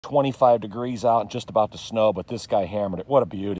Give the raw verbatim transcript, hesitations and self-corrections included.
twenty-five degrees out and just about to snow, but this guy hammered it. What a beauty.